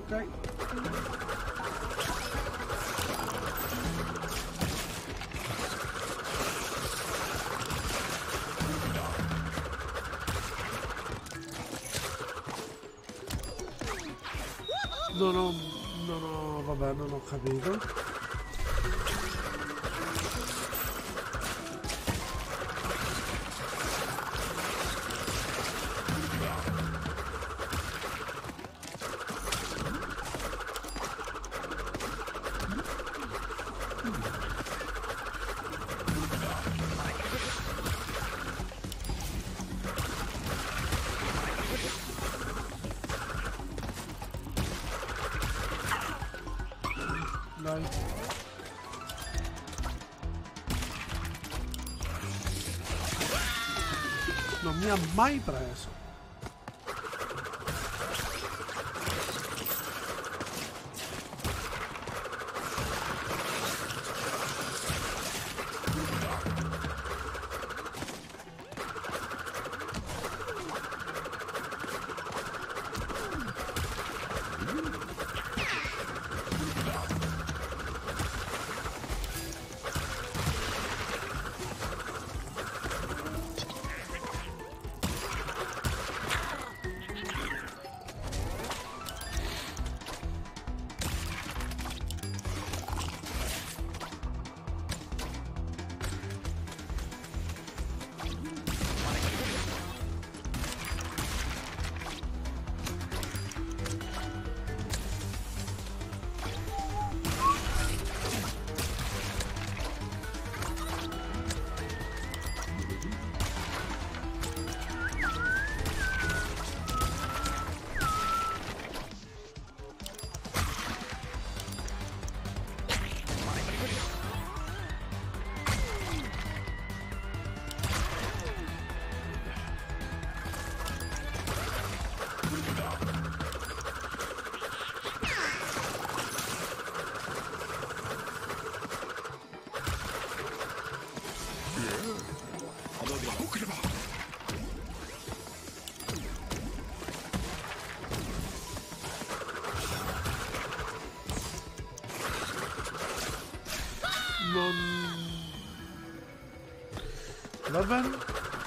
Ok. Vabbè, non ho capito. Dai. Non mi ha mai preso. Va bene.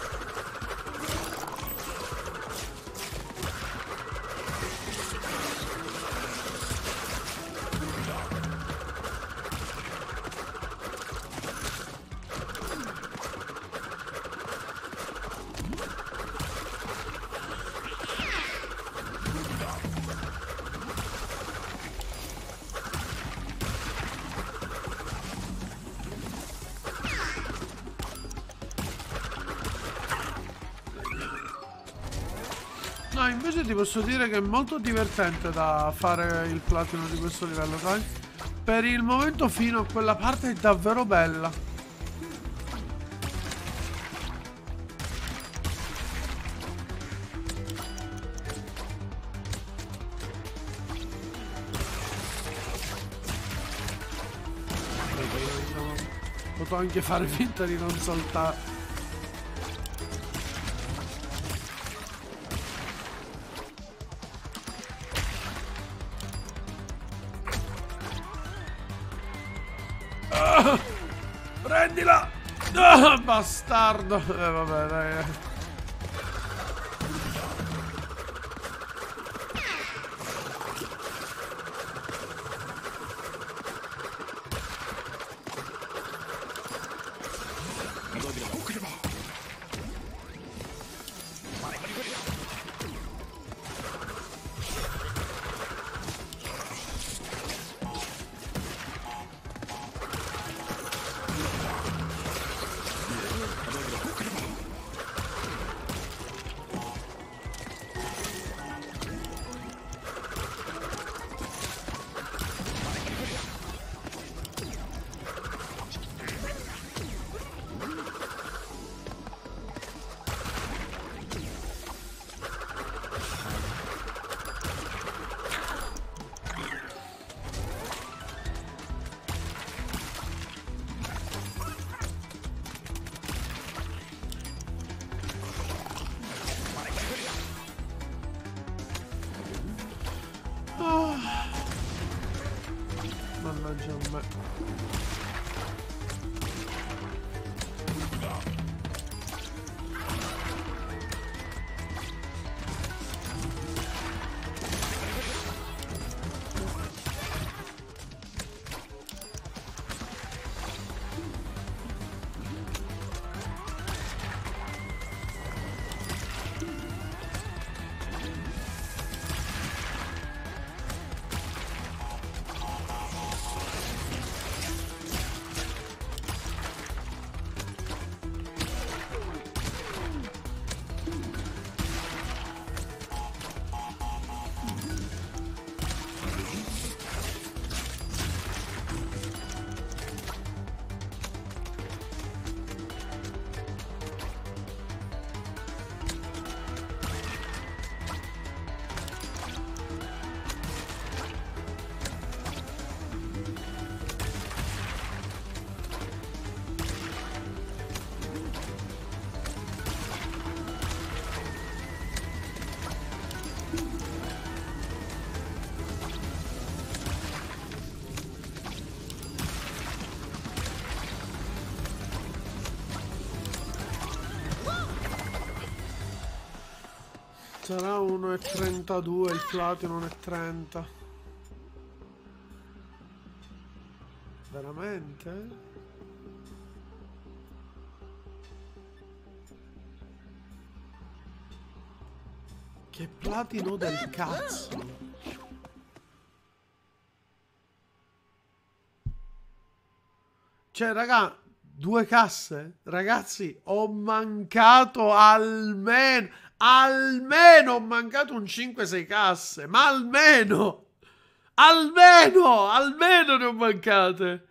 No, invece ti posso dire che è molto divertente da fare il platino di questo livello, sai? Per il momento fino a quella parte è davvero bella. Potrò anche fare finta di non saltare. Prendila! Oh, bastardo! Vabbè, dai. Mannaggia a me. Sarà 1,32 il platino 1,30. Veramente? Che platino del cazzo! Cioè, raga, 2 casse? Ragazzi, ho mancato almeno ho mancato un 5-6 casse, ma almeno ne ho mancate.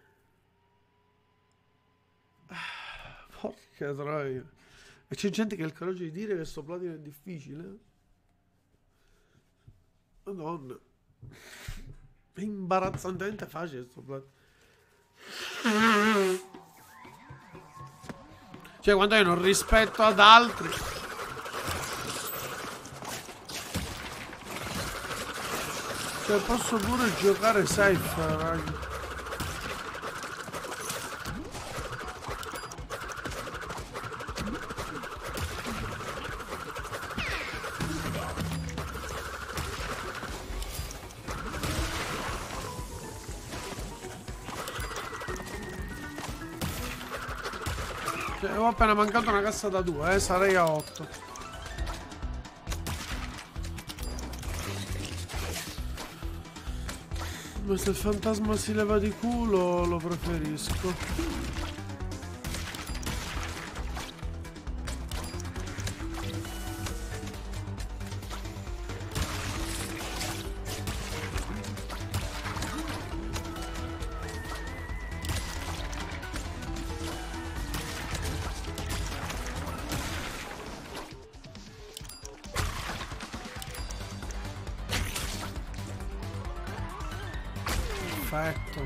Porca troia. E c'è gente che ha il coraggio di dire che sto platino è difficile? Madonna. È imbarazzantemente facile sto platino. Cioè, quando io non rispetto ad altri. Cioè, posso pure giocare safe, raga. Cioè, ho appena mancato una cassa da 2, sarei a 8. Ma se il fantasma si leva di culo, lo preferisco. Perfetto.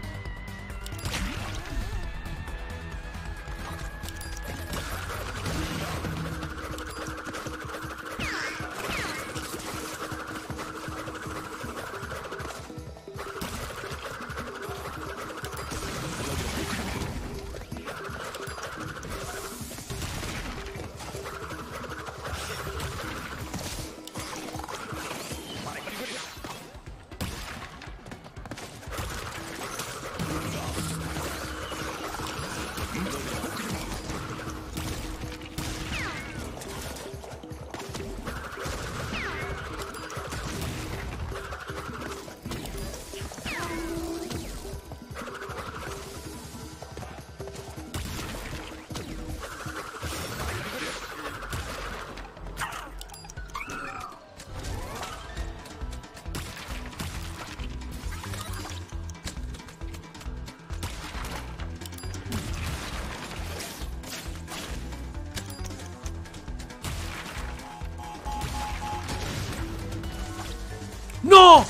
No!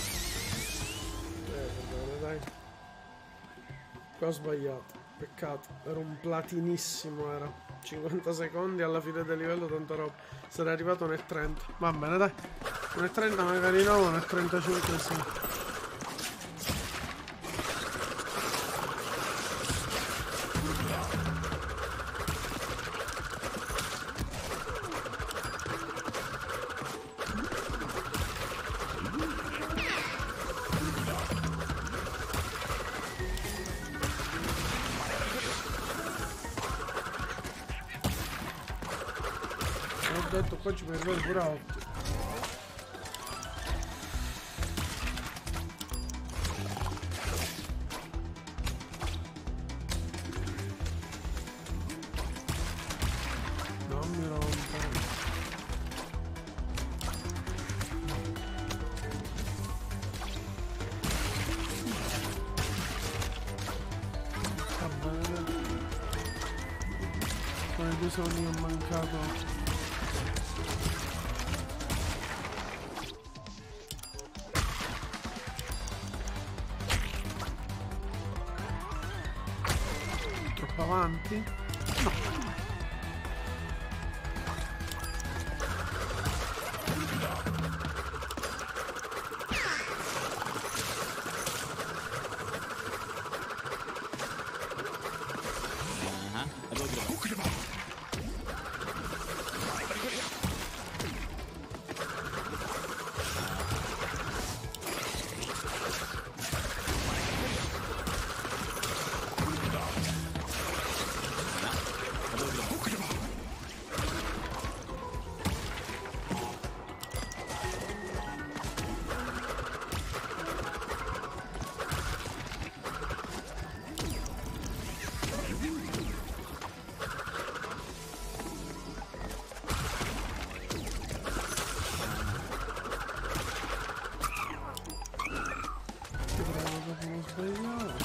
Dai. Qua ho sbagliato. Peccato. Era un platinissimo, era. 50 secondi alla fine del livello, tanta roba. Sarei arrivato nel 30. Va bene, dai. Nel 30 magari no, nel 35 sì. detto, qua ci puoi arrivare pure a 8. Non mi rompere. Va bene. Con i 2 secondi che ho mancato. Troppo avanti? No. Devo sbagliare.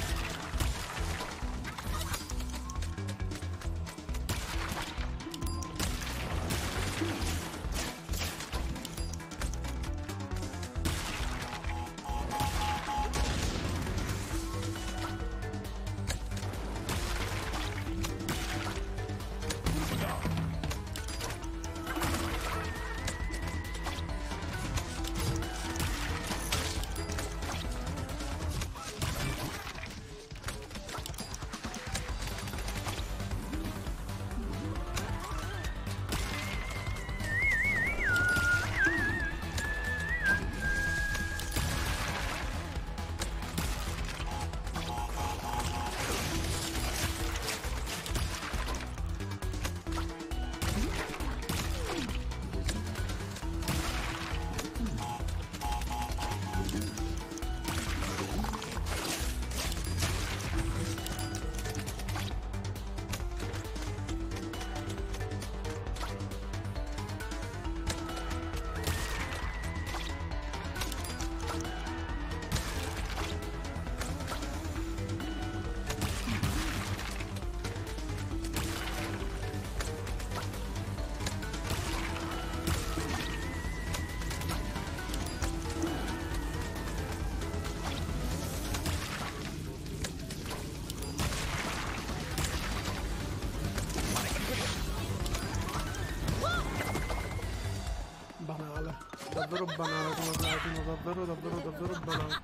Banale, davvero banale come platino, davvero banale.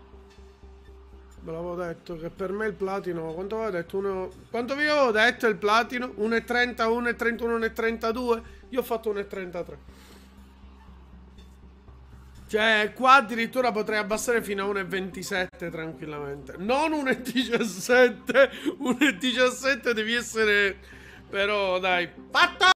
Ve l'avevo detto che per me il platino, quanto avevo detto? Quanto vi avevo detto il platino? 1,30, 1,31, 1,32? Io ho fatto 1,33. Cioè, qua addirittura potrei abbassare fino a 1,27 tranquillamente. Non 1,17, 1,17 devi essere... Però dai, fatto!